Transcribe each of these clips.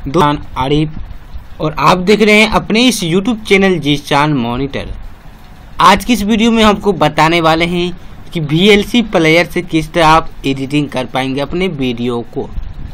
आरिफ और आप देख रहे हैं अपने इस YouTube चैनल जीशान मॉनिटर। आज की इस वीडियो में हमको बताने वाले हैं कि VLC प्लेयर से किस तरह आप एडिटिंग कर पाएंगे अपने वीडियो को।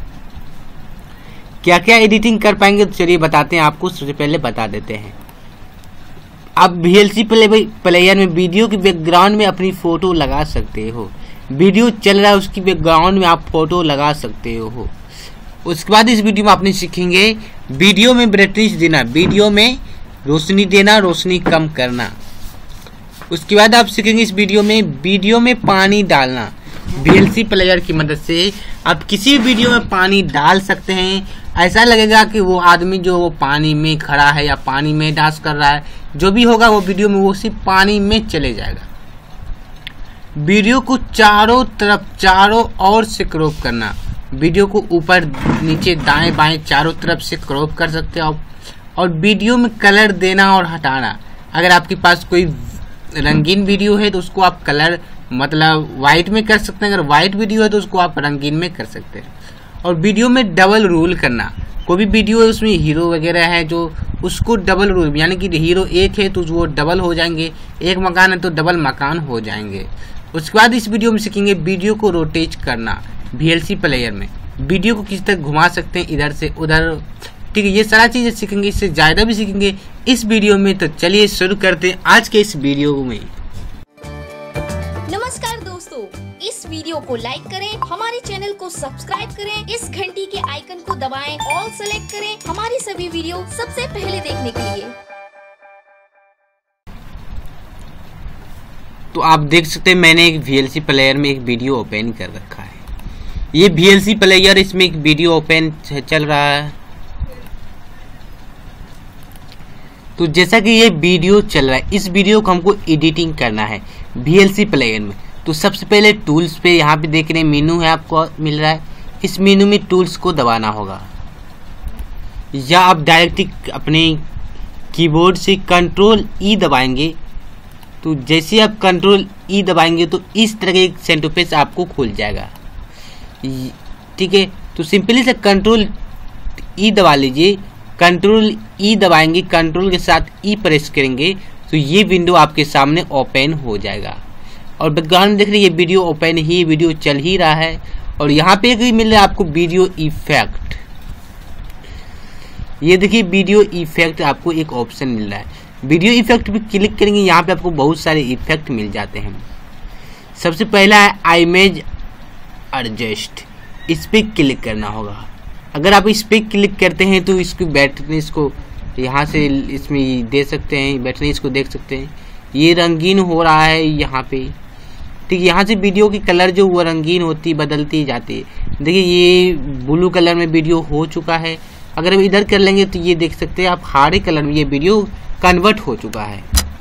क्या क्या एडिटिंग कर पाएंगे तो चलिए बताते हैं आपको। सबसे पहले बता देते हैं, आप VLC प्लेयर में वीडियो के बैकग्राउंड में अपनी फ़ोटो लगा सकते हो। वीडियो चल रहा है उसकी बैकग्राउंड में आप फ़ोटो लगा सकते हो। उसके बाद इस वीडियो में आपने सीखेंगे वीडियो में ब्राइटनेस देना, वीडियो में रोशनी देना, रोशनी कम करना। उसके बाद आप सीखेंगे इस वीडियो में पानी डालना। VLC प्लेयर की मदद से आप किसी भी वीडियो में पानी डाल सकते हैं। ऐसा लगेगा कि वो आदमी जो वो पानी में खड़ा है या पानी में डांस कर रहा है, जो भी होगा वो वीडियो में वो सिर्फ पानी में चले जाएगा। वीडियो को चारों ओर से क्रॉप करना। वीडियो को ऊपर नीचे दाएं बाएं चारों तरफ से क्रॉप कर सकते हो। और वीडियो में कलर देना और हटाना। अगर आपके पास कोई रंगीन वीडियो है तो उसको आप कलर मतलब वाइट में कर सकते हैं। अगर वाइट वीडियो है तो उसको आप रंगीन में कर सकते हैं। और वीडियो में डबल रोल करना। कोई भी वीडियो है उसमें हीरो वगैरह है जो उसको डबल रोल, यानी कि हीरो एक है तो वो डबल हो जाएंगे, एक मकान है तो डबल मकान हो जाएंगे। उसके बाद इस वीडियो में सीखेंगे वीडियो को रोटेट करना। VLC प्लेयर में वीडियो को किस तरह घुमा सकते हैं इधर से उधर, ठीक है। ये सारा चीज़ें सीखेंगे, इससे ज़्यादा भी सीखेंगे इस वीडियो में। तो चलिए शुरू करते हैं आज के इस वीडियो में। नमस्कार दोस्तों, इस वीडियो को लाइक करें, हमारे चैनल को सब्सक्राइब करें, इस घंटी के आइकन को दबाएं, ऑल सेलेक्ट करें हमारी सभी वीडियो सबसे पहले देखने के लिए। तो आप देख सकते हैं मैंने एक VLC प्लेयर में एक वीडियो ओपन कर रखा है। ये VLC प्लेयर, इसमें एक वीडियो ओपन चल रहा है। तो जैसा कि ये वीडियो चल रहा है, इस वीडियो को हमको एडिटिंग करना है VLC प्लेयर में। तो सबसे पहले टूल्स पे यहाँ पे देख रहे हैं मेनू है आपको मिल रहा है। इस मेनू में टूल्स को दबाना होगा, या आप डायरेक्ट अपने कीबोर्ड से Ctrl-E दबाएंगे। तो जैसे आप Ctrl-E दबाएंगे तो इस तरह के एक सेंटरपेज आपको खुल जाएगा, ठीक है। तो सिंपली से Ctrl-E दबा लीजिए। Ctrl-E दबाएंगे, कंट्रोल के साथ E प्रेस करेंगे तो ये विंडो आपके सामने ओपन हो जाएगा। और बैकग्राउंड में देख रहे ये वीडियो ओपन ही, वीडियो चल ही रहा है। और यहाँ पे एक मिल रहा है आपको वीडियो इफेक्ट। ये देखिए वीडियो इफेक्ट, आपको एक ऑप्शन मिल रहा है। वीडियो इफेक्ट पे क्लिक करेंगे, यहाँ पे आपको बहुत सारे इफेक्ट मिल जाते हैं। सबसे पहला है इमेज एडजस्ट, इस पर क्लिक करना होगा। अगर आप इस पर क्लिक करते हैं तो इसकी ब्राइटनेस को यहाँ से इसमें दे सकते हैं, ब्राइटनेस को देख सकते हैं। ये रंगीन हो रहा है यहाँ पे, ठीक है। यहाँ से वीडियो की कलर जो वो रंगीन होती बदलती जाती है। देखिए ये ब्लू कलर में वीडियो हो चुका है। अगर हम इधर कर लेंगे तो ये देख सकते हैं आप हरे कलर में ये वीडियो कन्वर्ट हो चुका है।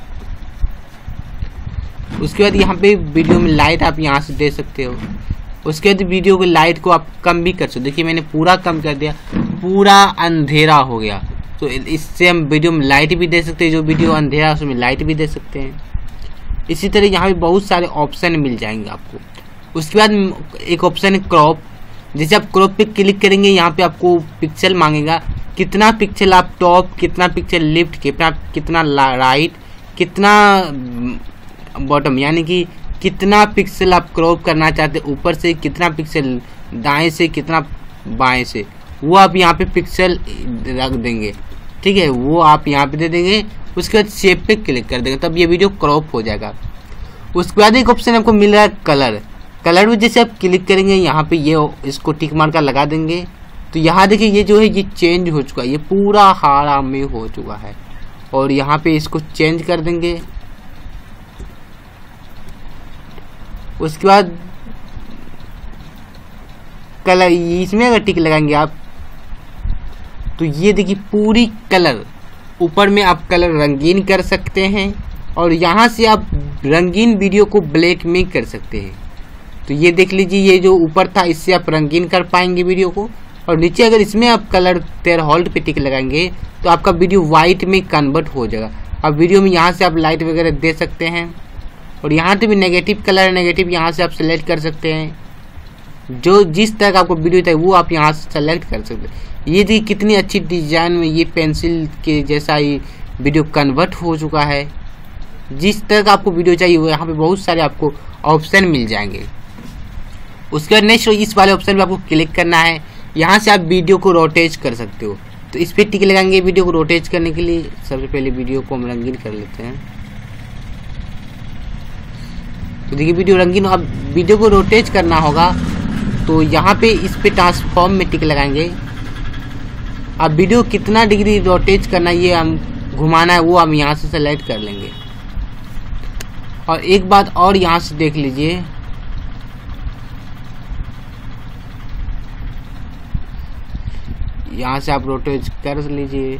उसके बाद यहाँ पे वीडियो में लाइट आप यहाँ से दे सकते हो। उसके बाद वीडियो की लाइट को आप कम भी कर सकते हो। देखिए मैंने पूरा कम कर दिया, पूरा अंधेरा हो गया। तो इससे हम वीडियो में लाइट भी दे सकते हैं, जो वीडियो अंधेरा है उसमें लाइट भी दे सकते हैं। इसी तरह यहाँ पे बहुत सारे ऑप्शन मिल जाएंगे आपको। उसके बाद एक ऑप्शन है क्रॉप। जैसे आप क्रॉप पे क्लिक करेंगे, यहाँ पे आपको पिक्सल मांगेगा, कितना पिक्सल आप टॉप, कितना पिक्सल लेफ्ट, कितना राइट, कितना बॉटम, यानी कि कितना पिक्सल आप क्रॉप करना चाहते हैं, ऊपर से कितना पिक्सल दाएं से, कितना बाएं से, वो आप यहाँ पे पिक्सल रख देंगे, ठीक है। वो आप यहाँ पे दे देंगे। उसके बाद शेप पे क्लिक कर देंगे, तब ये वीडियो क्रॉप हो जाएगा। उसके बाद एक ऑप्शन आपको मिल रहा है कलर। कलर में जैसे आप क्लिक करेंगे, यहाँ पे ये इसको टिक मार कर लगा देंगे तो यहाँ देखिए ये जो है ये चेंज हो चुका है, ये पूरा हरा में हो चुका है। और यहाँ पे इसको चेंज कर देंगे। उसके बाद कलर, इसमें अगर टिक लगाएंगे आप तो ये देखिए पूरी कलर, ऊपर में आप कलर रंगीन कर सकते हैं। और यहाँ से आप रंगीन वीडियो को ब्लैक में कर सकते हैं। तो ये देख लीजिए, ये जो ऊपर था इससे आप रंगीन कर पाएंगे वीडियो को। और नीचे अगर इसमें आप कलर होल्ड पे टिक लगाएंगे तो आपका वीडियो वाइट में कन्वर्ट हो जाएगा। अब वीडियो में यहाँ से आप लाइट वगैरह दे सकते हैं। और यहाँ से भी नेगेटिव कलर, नेगेटिव यहाँ से आप सेलेक्ट कर सकते हैं। जो जिस तरह का आपको वीडियो चाहिए वो आप यहाँ से सेलेक्ट कर सकते हैं। ये देखिए कितनी अच्छी डिजाइन में ये पेंसिल के जैसा ये वीडियो कन्वर्ट हो चुका है। जिस तरह का आपको वीडियो चाहिए वो यहाँ पे बहुत सारे आपको ऑप्शन मिल जाएंगे। उसके बाद नेक्स्ट इस वाले ऑप्शन पे आपको क्लिक करना है। यहाँ से आप वीडियो को रोटेट कर सकते हो, तो इस पर टिक लगाएंगे। वीडियो को रोटेट करने के लिए सबसे पहले वीडियो को हम रंगीन कर लेते हैं। तो देखिए वीडियो रंगीन, अब वीडियो को रोटेट करना होगा तो यहाँ पे इस पे ट्रांसफॉर्म में टिक लगाएंगे। अब वीडियो कितना डिग्री रोटेट करना है ये हम घुमाना है वो हम यहाँ से सेलेक्ट कर लेंगे। और एक बात और यहाँ से देख लीजिए, यहाँ से आप रोटेट कर लीजिए,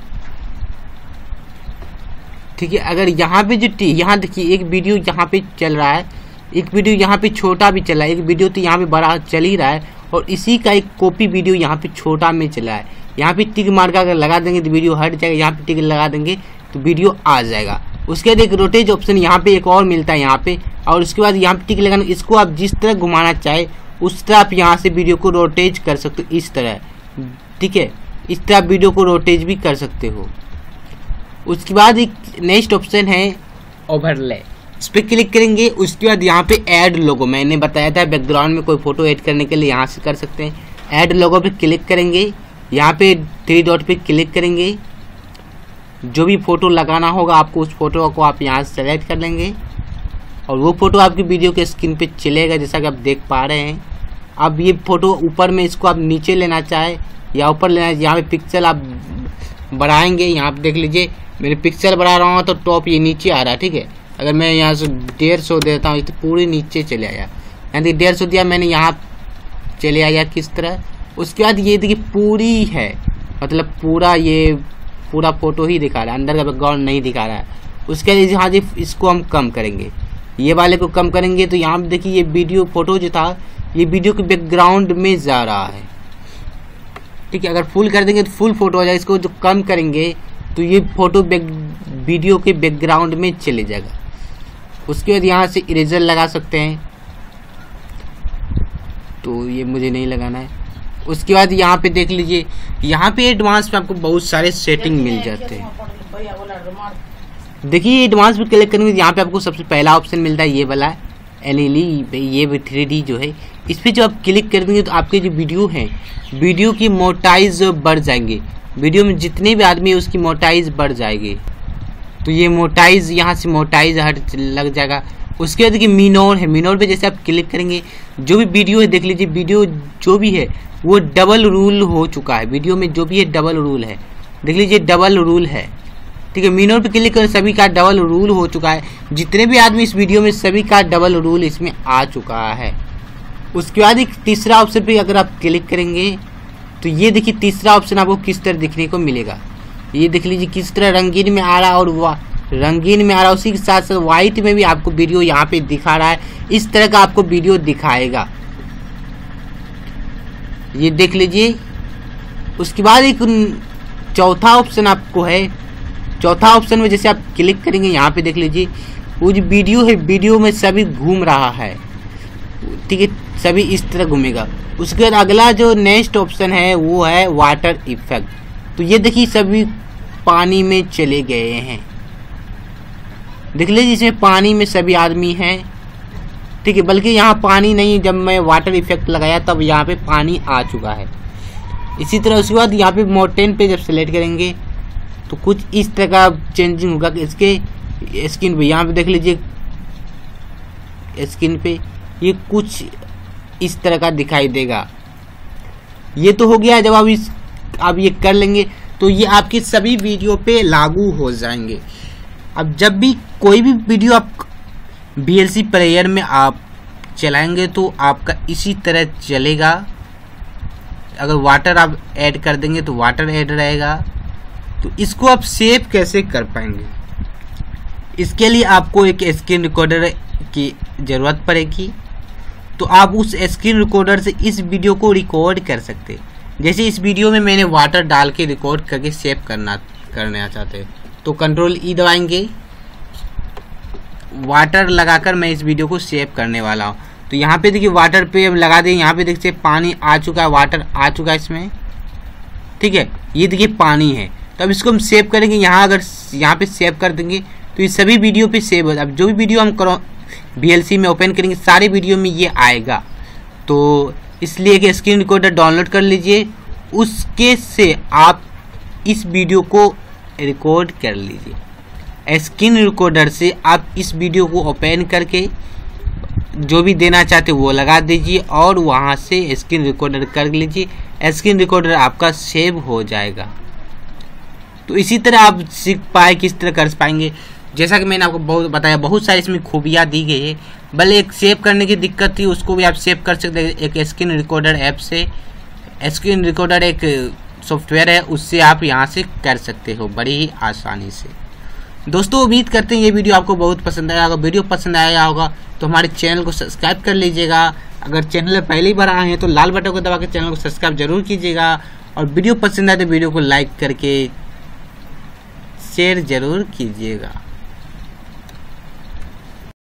ठीक है। अगर यहाँ पे जो यहाँ देखिए एक वीडियो यहाँ पे चल रहा है, एक वीडियो यहाँ पे छोटा भी चला है, एक वीडियो तो यहाँ पे बड़ा चल ही रहा है और इसी का एक कॉपी वीडियो यहाँ पे छोटा में चला है। यहाँ पे टिक मार का अगर लगा देंगे तो वीडियो हट जाएगा, यहाँ पे टिक लगा देंगे तो वीडियो आ जाएगा। उसके बाद एक रोटेट ऑप्शन यहाँ पे एक और मिलता है यहाँ पे, और उसके बाद यहाँ पे टिक लगाना। इसको आप जिस तरह घुमाना चाहे उस तरह आप यहाँ से वीडियो को रोटेट कर सकते हो, इस तरह, ठीक है। इस तरह आप वीडियो को रोटेट भी कर सकते हो। उसके बाद एक नेक्स्ट ऑप्शन है ओवरले, इस पर क्लिक करेंगे। उसके बाद यहाँ पे ऐड लोगो, मैंने बताया था बैकग्राउंड में कोई फोटो ऐड करने के लिए यहाँ से कर सकते हैं। ऐड लोगो पे क्लिक करेंगे, यहाँ पे 3 डॉट पे क्लिक करेंगे। जो भी फोटो लगाना होगा आपको उस फोटो को आप यहाँ से सेलेक्ट कर लेंगे और वो फोटो आपकी वीडियो के स्क्रीन पे चलेगा, जैसा कि आप देख पा रहे हैं। अब ये फोटो ऊपर में, इसको आप नीचे लेना चाहे या ऊपर लेना, यहाँ पे पिक्सल आप बढ़ाएंगे। यहाँ पे देख लीजिए मेरे पिक्सल बढ़ा रहा हूँ तो टॉप ये नीचे आ रहा है, ठीक है। अगर मैं यहाँ से 150 देता हूँ तो पूरे नीचे चले आया, यानी 150 दिया मैंने, यहाँ चले आया किस तरह। उसके बाद ये देखिए पूरी है, मतलब पूरा ये पूरा फोटो ही दिखा रहा है, अंदर का बैकग्राउंड नहीं दिखा रहा है। उसके बाद यहाँ से इसको हम कम करेंगे, ये वाले को कम करेंगे तो यहाँ पे देखिए ये वीडियो फोटो जो था ये वीडियो के बैकग्राउंड में जा रहा है, ठीक है। अगर फुल कर देंगे तो फुल फोटो हो जाएगा, इसको जो कम करेंगे तो ये फोटो वीडियो के बैकग्राउंड में चले जाएगा। उसके बाद यहाँ से इरेजर लगा सकते हैं, तो ये मुझे नहीं लगाना है। उसके बाद यहाँ पे देख लीजिए, यहाँ पे एडवांस में आपको बहुत सारे सेटिंग मिल जाते हैं। देखिए एडवांस में क्लिक करेंगे, यहाँ पे आपको सबसे पहला ऑप्शन मिलता है ये वाला एलईडी, ये 3D जो है। इस पर जब आप क्लिक कर देंगे तो आपके जो वीडियो हैं, वीडियो की मोटाइज बढ़ जाएंगे। वीडियो में जितने भी आदमी है उसकी मोटाइज बढ़ जाएगी, तो ये मोटाइज यहाँ से मोटाइज हट लग जाएगा। उसके बाद देखिए मिनोर है, मिनोर पे जैसे आप क्लिक करेंगे जो भी वीडियो है, देख लीजिए वीडियो जो भी है वो डबल रूल हो चुका है। वीडियो में जो भी है डबल रूल है, देख लीजिए डबल रूल है, ठीक है। मिनोर पे क्लिक करें, सभी का डबल रूल हो चुका है। जितने भी आदमी इस वीडियो में सभी का डबल रूल इसमें आ चुका है। उसके बाद एक तीसरा ऑप्शन पे अगर आप क्लिक करेंगे तो ये देखिए तीसरा ऑप्शन आपको किस तरह दिखने को मिलेगा। ये देख लीजिए किस तरह रंगीन में आ रहा है, और रंगीन में आ रहा है, उसी के साथ साथ व्हाइट में भी आपको वीडियो यहाँ पे दिखा रहा है। इस तरह का आपको वीडियो दिखाएगा, ये देख लीजिए। उसके बाद एक चौथा ऑप्शन आपको है, चौथा ऑप्शन में जैसे आप क्लिक करेंगे यहाँ पे देख लीजिए वो जो वीडियो है, वीडियो में सभी घूम रहा है, ठीक है, सभी इस तरह घूमेगा। उसके बाद अगला जो नेक्स्ट ऑप्शन है वो है वाटर इफेक्ट, तो ये देखिए सभी पानी में चले गए हैं, देख लीजिए इसमें पानी में सभी आदमी हैं, ठीक है। बल्कि यहाँ पानी नहीं, जब मैं वाटर इफेक्ट लगाया तब यहाँ पे पानी आ चुका है। इसी तरह उसके बाद यहाँ पे माउंटेन पे जब सेलेक्ट करेंगे तो कुछ इस तरह का चेंजिंग होगा कि इसके स्किन पे, यहाँ पे देख लीजिए स्किन पे ये कुछ इस तरह का दिखाई देगा। ये तो हो गया, जब आप ये कर लेंगे तो ये आपके सभी वीडियो पे लागू हो जाएंगे। अब जब भी कोई भी वीडियो आप VLC प्लेयर में आप चलाएंगे तो आपका इसी तरह चलेगा। अगर वाटर आप ऐड कर देंगे तो वाटर ऐड रहेगा। तो इसको आप सेव कैसे कर पाएंगे, इसके लिए आपको एक स्क्रीन रिकॉर्डर की ज़रूरत पड़ेगी। तो आप उस स्क्रीन रिकॉर्डर से इस वीडियो को रिकॉर्ड कर सकते हैं। जैसे इस वीडियो में मैंने वाटर डाल के रिकॉर्ड करके सेव करना चाहते हैं तो कंट्रोल E दबाएंगे, वाटर लगाकर मैं इस वीडियो को सेव करने वाला हूँ। तो तो यहाँ पे देखिए वाटर पे अब लगा दें। यहाँ पे देखिए पानी आ चुका है, वाटर आ चुका है इसमें, ठीक है। ये देखिए पानी है। तो अब इसको हम सेव करेंगे। यहाँ अगर यहाँ पे सेव कर देंगे तो ये सभी वीडियो पे सेव हो। अब जो भी वीडियो हम VLC में ओपन करेंगे सारे वीडियो में ये आएगा। तो इसलिए कि स्क्रीन रिकॉर्डर डाउनलोड कर लीजिए, उसके से आप इस वीडियो को रिकॉर्ड कर लीजिए। स्क्रीन रिकॉर्डर से आप इस वीडियो को ओपन करके जो भी देना चाहते वो लगा दीजिए और वहाँ से स्क्रीन रिकॉर्डर कर लीजिए। स्क्रीन रिकॉर्डर आपका सेव हो जाएगा। तो इसी तरह आप सीख पाए किस तरह कर पाएंगे। जैसा कि मैंने आपको बहुत बताया, बहुत सारी इसमें खूबियाँ दी गई है। भले एक सेव करने की दिक्कत थी, उसको भी आप सेव कर सकते हैं एक स्क्रीन रिकॉर्डर ऐप से। स्क्रीन रिकॉर्डर एक सॉफ्टवेयर है, उससे आप यहाँ से कर सकते हो बड़ी ही आसानी से। दोस्तों उम्मीद करते हैं ये वीडियो आपको बहुत पसंद आया होगा। वीडियो पसंद आया होगा तो हमारे चैनल को सब्सक्राइब कर लीजिएगा। अगर चैनल पर पहली बार आए हैं तो लाल बटन को दबा के चैनल को सब्सक्राइब जरूर कीजिएगा। और वीडियो पसंद आए तो वीडियो को लाइक करके शेयर जरूर कीजिएगा।